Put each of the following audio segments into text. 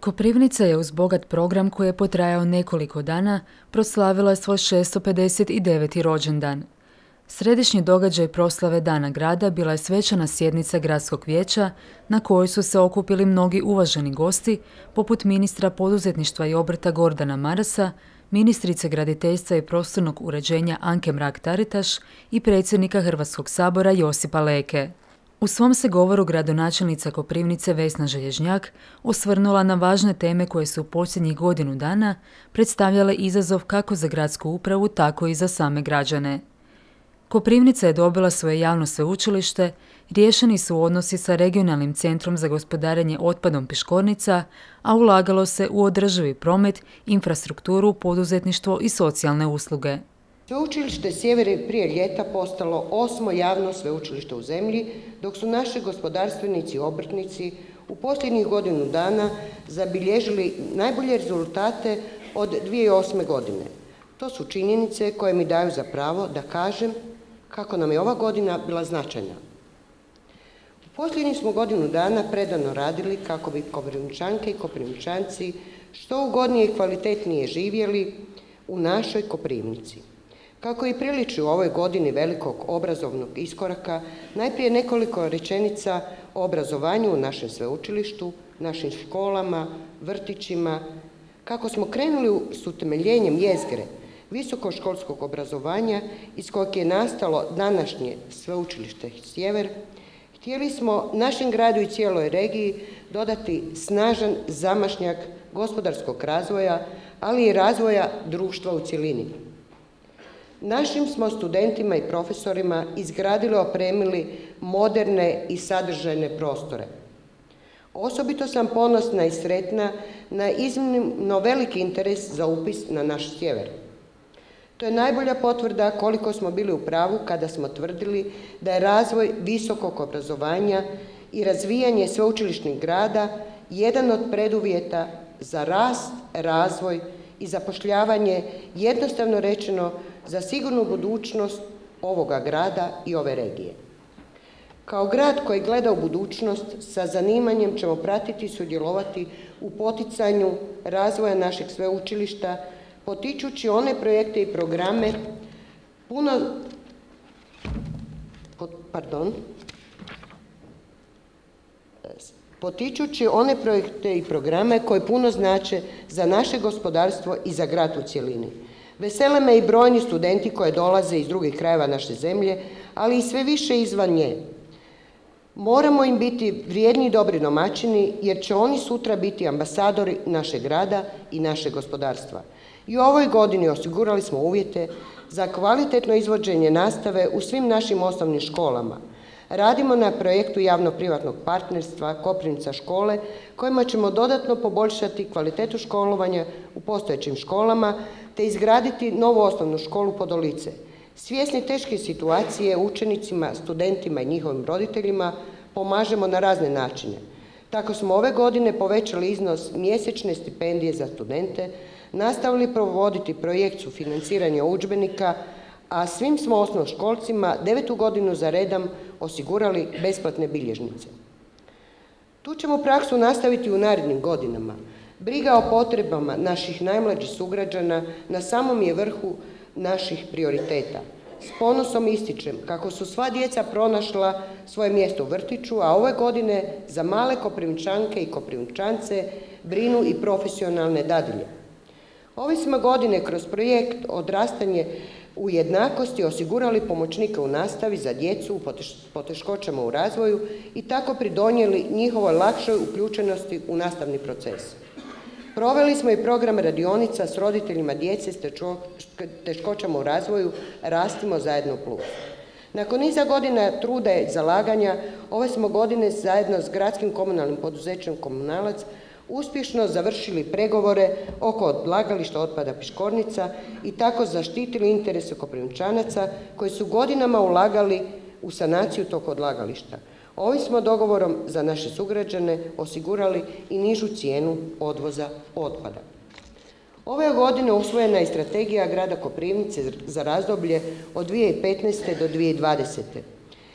Koprivnica je uz bogat program koji je potrajao nekoliko dana proslavila svoj 659. rođendan. Središnji događaj proslave Dana grada bila je svečana sjednica gradskog vijeća na kojoj su se okupili mnogi uvaženi gosti, poput ministra poduzetništva i obrta Gordana Marasa, ministrice graditeljstva i prostornog uređenja Anke Mrak-Taritaš i predsjednika Hrvatskog sabora Josipa Leke. U svom se govoru gradonačelnica Koprivnice Vesna Želježnjak osvrnula na važne teme koje su u posljednjih godinu dana predstavljale izazov kako za gradsku upravu, tako i za same građane. Koprivnica je dobila svoje javno sveučilište, riješeni su odnosi sa regionalnim centrom za gospodarenje otpadom Piškornica, a ulagalo se u održivi promet, infrastrukturu, poduzetništvo i socijalne usluge. Sveučilište Sjever je prije ljeta postalo 8. javno sveučilište u zemlji, dok su naši gospodarstvenici i obrtnici u posljednjih godinu dana zabilježili najbolje rezultate od 2008. godine. To su činjenice koje mi daju za pravo da kažem kako nam je ova godina bila značajna. U posljednjih smo godinu dana predano radili kako bi Koprivničanke i Koprivničanci što ugodnije i kvalitetnije živjeli u našoj Koprivnici. Kako i priliči u ovoj godini velikog obrazovnog iskoraka, najprije nekoliko rečenica o obrazovanju u našem sveučilištu, našim školama, vrtićima. Kako smo krenuli s utemeljenjem jezgre visokoškolskog obrazovanja iz kojeg je nastalo današnje sveučilište Sjever, htjeli smo našem gradu i cijeloj regiji dodati snažan zamašnjak gospodarskog razvoja, ali i razvoja društva u cjelini. Našim smo studentima i profesorima izgradili i opremili moderne i sadržajne prostore. Osobito sam ponosna i sretna na iznimno veliki interes za upis na naš sjever. To je najbolja potvrda koliko smo bili u pravu kada smo tvrdili da je razvoj visokog obrazovanja i razvijanje sveučilišnih grada jedan od preduvjeta za rast, razvoj i zapošljavanje, jednostavno rečeno, za sigurnu budućnost ovoga grada i ove regije. Kao grad koji gleda u budućnost, sa zanimanjem ćemo pratiti i sudjelovati u poticanju razvoja našeg sveučilišta, potičući one projekte i programe koji puno znače za naše gospodarstvo i za grad u cjelini. Vesele me i brojni studenti koji dolaze iz drugih krajeva naše zemlje, ali i sve više izvan nje. Moramo im biti vrijedni i dobri domaćini, jer će oni sutra biti ambasadori našeg grada i našeg gospodarstva. I u ovoj godini osigurali smo uvjete za kvalitetno izvođenje nastave u svim našim osnovnim školama. Radimo na projektu javno-privatnog partnerstva Koprivnica škole, kojima ćemo dodatno poboljšati kvalitetu školovanja u postojećim školama, te izgraditi novu osnovnu školu Podolice. Svjesni teške situacije učenicima, studentima i njihovim roditeljima pomažemo na razne načine. Tako smo ove godine povećali iznos mjesečne stipendije za studente, nastavili provoditi projekt sufinanciranja udžbenika, a svim smo osnovnoškolcima 9. godinu za redom osigurali besplatne bilježnice. Tu ćemo praksu nastaviti u narednim godinama. Briga o potrebama naših najmlađih sugrađana na samom je vrhu naših prioriteta. S ponosom ističem kako su sva djeca pronašla svoje mjesto u vrtiću, a ove godine za male Koprivničanke i Koprivničance brinu i profesionalne dadilje. Ove smo godine kroz projekt Odrastanje u jednakosti osigurali pomoćnike u nastavi za djecu u poteškoćama u razvoju i tako pridonijeli njihovoj lakšoj uključenosti u nastavni proces. Proveli smo i program radionica s roditeljima djece s teškoćama u razvoju Rastimo zajedno plus. Nakon niza godina truda i zalaganja, ove smo godine zajedno s gradskim komunalnim poduzećem Komunalac uspješno završili pregovore oko odlagališta otpada Piškornica i tako zaštitili interese Koprivničanaca koji su godinama ulagali u sanaciju tog odlagališta. Ovim smo dogovorom za naše sugrađane osigurali i nižu cijenu odvoza otpada. Ove godine usvojena je strategija grada Koprivnice za razdoblje od 2015. do 2020.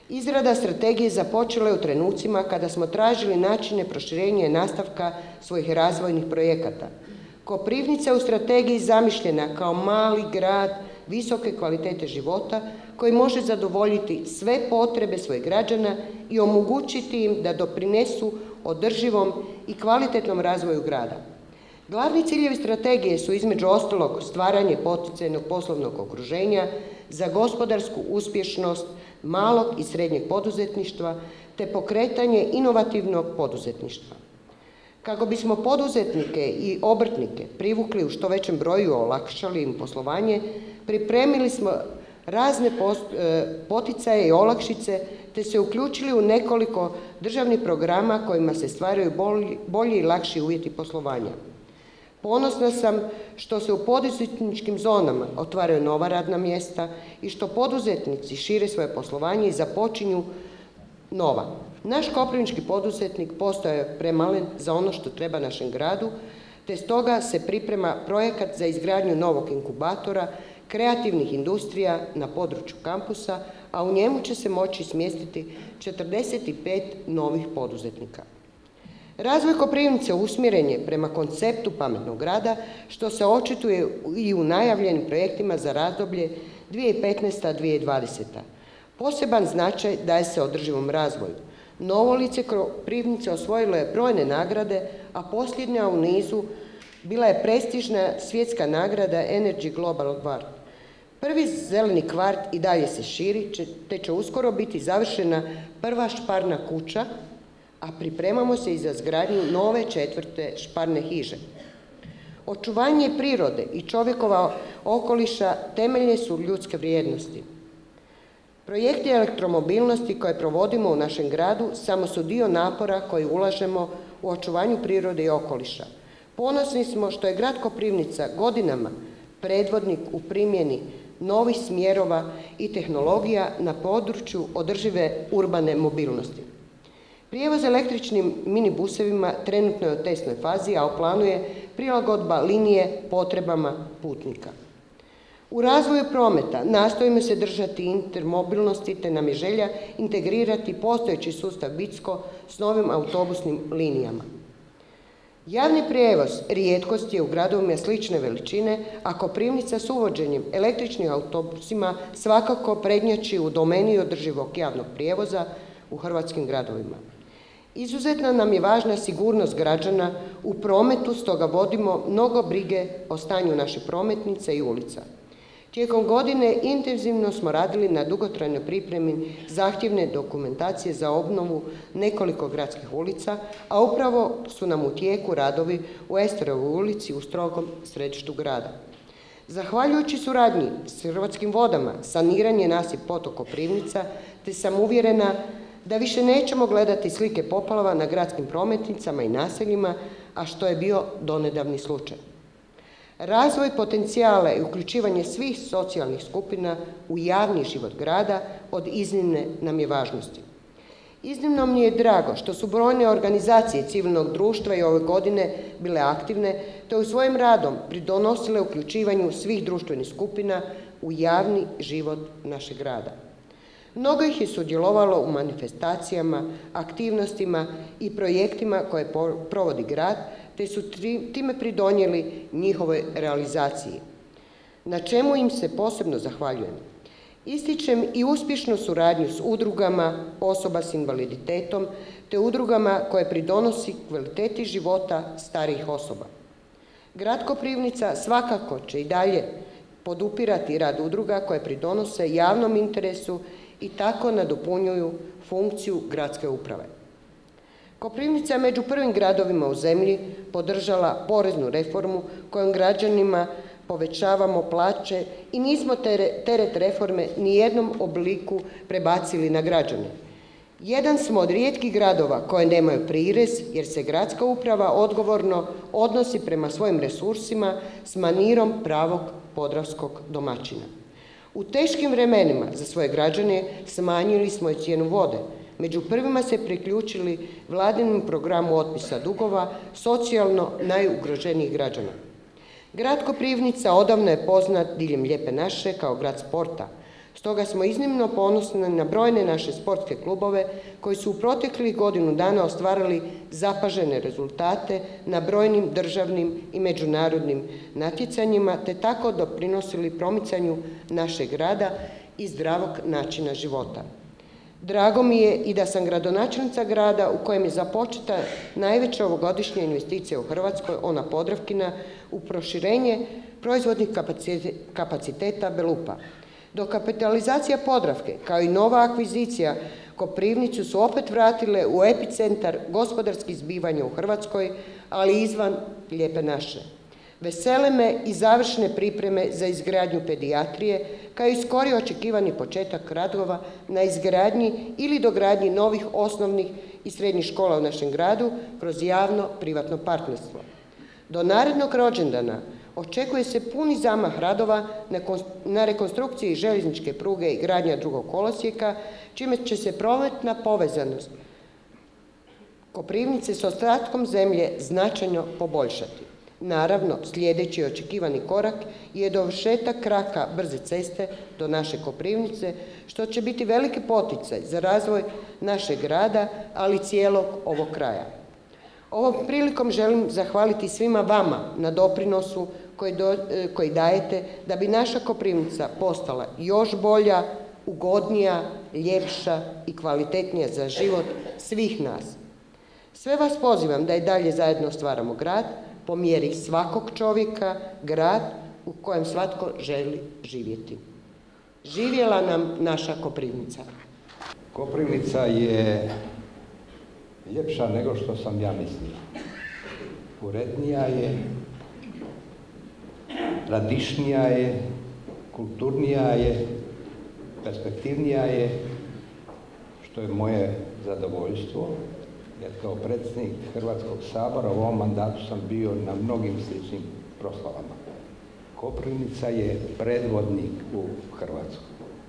Izrada strategije započela je u trenucima kada smo tražili načine proširenja i nastavka svojih razvojnih projekata. Koprivnica je u strategiji zamišljena kao mali grad visoke kvalitete života koji može zadovoljiti sve potrebe svojih građana i omogućiti im da doprinesu održivom i kvalitetnom razvoju grada. Glavni ciljevi strategije su između ostalog stvaranje poticajnog poslovnog okruženja za gospodarsku uspješnost malog i srednjeg poduzetništva te pokretanje inovativnog poduzetništva. Kako bismo poduzetnike i obrtnike privukli u što većem broju i olakšali im poslovanje, pripremili smo razne poticaje i olakšice te se uključili u nekoliko državnih programa kojima se stvaraju bolji i lakši uvjeti poslovanja. Ponosna sam što se u poduzetničkim zonama otvaraju nova radna mjesta i što poduzetnici šire svoje poslovanje i započinju nova. Naš koprivnički poduzetnik postao je premalen za ono što treba našem gradu, te stoga se priprema projekat za izgradnju novog inkubatora kreativnih industrija na području kampusa, a u njemu će se moći smjestiti 45 novih poduzetnika. Razvoj Koprivnice usmjeren je prema konceptu pametnog grada, što se očituje i u najavljenim projektima za razdoblje 2015-2020. Poseban značaj daje se održivom razvoju. Novo lice Koprivnice osvojilo je brojne nagrade, a posljednja u nizu bila je prestižna svjetska nagrada Energy Global Award. Prvi zeleni kvart i dalje se širi, te će uskoro biti završena prva šparna kuća, a pripremamo se i za izgradnju nove 4. šparne hiže. Očuvanje prirode i čovjekova okoliša temeljne su ljudske vrijednosti. Projekti elektromobilnosti koje provodimo u našem gradu samo su dio napora koji ulažemo u očuvanju prirode i okoliša. Ponosni smo što je grad Koprivnica godinama predvodnik u primjeni novih smjerova i tehnologija na području održive urbane mobilnosti. Prijevoz električnim minibusevima trenutno je u testnoj fazi, a u planu je prilagodba linije potrebama putnika. U razvoju prometa nastojimo se držati intermobilnosti, te nam je želja integrirati postojeći sustav Bicko s novim autobusnim linijama. Javni prijevoz rijetkost je u gradovima slične veličine, a Koprivnica s uvođenjem električnih autobusima svakako prednjači u domeni održivog javnog prijevoza u hrvatskim gradovima. Izuzetno nam je važna sigurnost građana u prometu, stoga vodimo mnogo brige o stanju naših prometnica i ulica. Tijekom godine intenzivno smo radili na dugotrajnoj pripremi zahtjevne dokumentacije za obnovu nekoliko gradskih ulica, a upravo su nam u tijeku radovi u Esterovoj ulici u strogom središtu grada. Zahvaljujući suradnji s Hrvatskim vodama, saniranje nasip potok Koprivnica, te sam uvjerena da više nećemo gledati slike poplava na gradskim prometnicama i naseljima, a što je bio donedavni slučaj. Razvoj potencijala i uključivanje svih socijalnih skupina u javni život grada od iznimne nam je važnosti. Iznimno mi je drago što su brojne organizacije civilnog društva i ove godine bile aktivne, te u svojim radom pridonosile uključivanju svih društvenih skupina u javni život našeg grada. Mnogo ih je sudjelovalo u manifestacijama, aktivnostima i projektima koje provodi grad, te su time pridonijeli njihovoj realizaciji, na čemu im se posebno zahvaljujem. Ističem i uspješnu suradnju s udrugama osoba s invaliditetom, te udrugama koje pridonosi kvaliteti života starijih osoba. Grad Koprivnica svakako će i dalje podupirati rad udruga koje pridonose javnom interesu i tako nadopunjuju funkciju gradske uprave. Koprivnica je među prvim gradovima u zemlji podržala poreznu reformu kojom građanima povećavamo plaće i nismo teret reforme ni jednom obliku prebacili na građane. Jedan smo od rijetkih gradova koje nemaju prirez jer se gradska uprava odgovorno odnosi prema svojim resursima s manirom pravog podravskog domaćina. U teškim vremenima za svoje građane smanjili smo i cijenu vode. Među prvima se priključili vladinom programu otpisa dugova socijalno najugroženijih građana. Grad Koprivnica odavno je poznat diljem Lijepe naše kao grad sporta. Stoga smo iznimno ponosni na brojne naše sportske klubove koji su u proteklih godinu dana ostvarili zapažene rezultate na brojnim državnim i međunarodnim natjecanjima te tako doprinosili promicanju našeg grada i zdravog načina života. Drago mi je i da sam gradonačelnica grada u kojem je započeta najveća ovogodišnja investicija u Hrvatskoj, ona Podravkina, u proširenje proizvodnih kapaciteta Belupa. Dokapitalizacija Podravke, kao i nova akvizicija Koprivnicu su opet vratile u epicentar gospodarskih zbivanja u Hrvatskoj, ali i izvan Lijepe naše. Vesele me i završne pripreme za izgradnju pedijatrije, kao i skori očekivani početak radova na izgradnji ili dogradnji novih osnovnih i srednjih škola u našem gradu kroz javno-privatno partnerstvo. Do narednog rođendana očekuje se puni zamah radova na rekonstrukciji željezničke pruge i gradnja drugog kolosijeka, čime će se prometna povezanost Koprivnice s ostatkom zemlje značajno poboljšati. Naravno, sljedeći očekivani korak je dovršetak kraka brze ceste do naše Koprivnice, što će biti veliki poticaj za razvoj našeg grada, ali i cijelog ovog kraja. Ovom prilikom želim zahvaliti svima vama na doprinosu koji dajete da bi naša Koprivnica postala još bolja, ugodnija, ljepša i kvalitetnija za život svih nas. Sve vas pozivam da i dalje zajedno stvaramo grad po mjeri svakog čovjeka, grad u kojem svatko želi živjeti. Živjela nam naša Koprivnica. Koprivnica je ljepša nego što sam ja mislio. Urednija je, radišnija je, kulturnija je, perspektivnija je, što je moje zadovoljstvo, jer kao predsjednik Hrvatskog sabora u ovom mandatu sam bio na mnogim sličnim proslavama. Koprivnica je predvodnik u Hrvatskoj.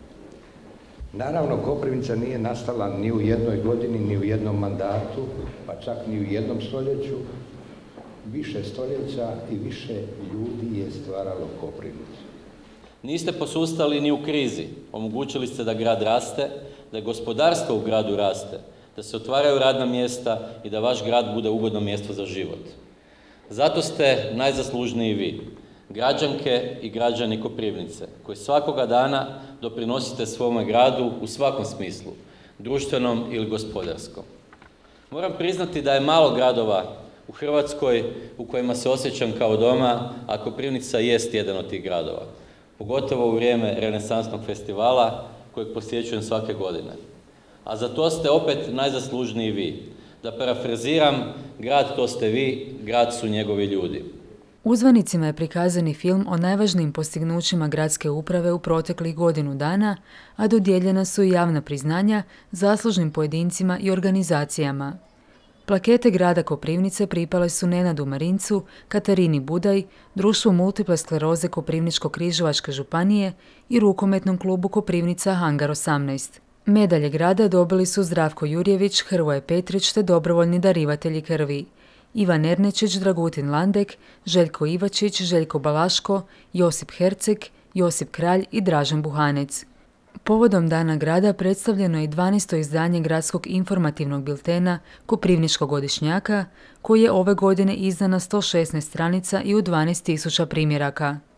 Naravno, Koprivnica nije nastala ni u jednoj godini, ni u jednom mandatu, pa čak ni u jednom stoljeću. Više stoljeća i više ljudi je stvaralo Koprivnicu. Niste posustali ni u krizi. Omogućili ste da grad raste, da gospodarstvo u gradu raste, da se otvaraju radna mjesta i da vaš grad bude ugodno mjesto za život. Zato ste najzaslužniji vi, građanke i građani Koprivnice, koji svakoga dana doprinosite svome gradu u svakom smislu, društvenom ili gospodarskom. Moram priznati da je malo gradova u Hrvatskoj u kojima se osjećam kao doma, a Koprivnica jest jedan od tih gradova, pogotovo u vrijeme renesansnog festivala kojeg posjećujem svake godine. A za to ste opet najzaslužniji vi. Da parafraziram, grad to ste vi, grad su njegovi ljudi. Uzvanicima je prikazani film o najvažnijim postignućima gradske uprave u proteklih godinu dana, a dodijeljena su i javna priznanja zaslužnim pojedincima i organizacijama. Plakete grada Koprivnice pripale su Nenadu Marincu, Katarini Budaj, Društvu multiple skleroze Koprivničko-križevačke županije i rukometnom klubu Koprivnica Hangar 18. Medalje grada dobili su Zdravko Jurjević, Hrvoje Petrić te dobrovoljni darivatelji krvi. Ivan Ernečić, Dragutin Landek, Željko Ivačić, Željko Balaško, Josip Herceg, Josip Kralj i Dražen Buhanec. Povodom Dana grada predstavljeno je 12. izdanje gradskog informativnog biltena Koprivničkog godišnjaka, koji je ove godine izdan na 116 stranica i u 12.000 primjeraka.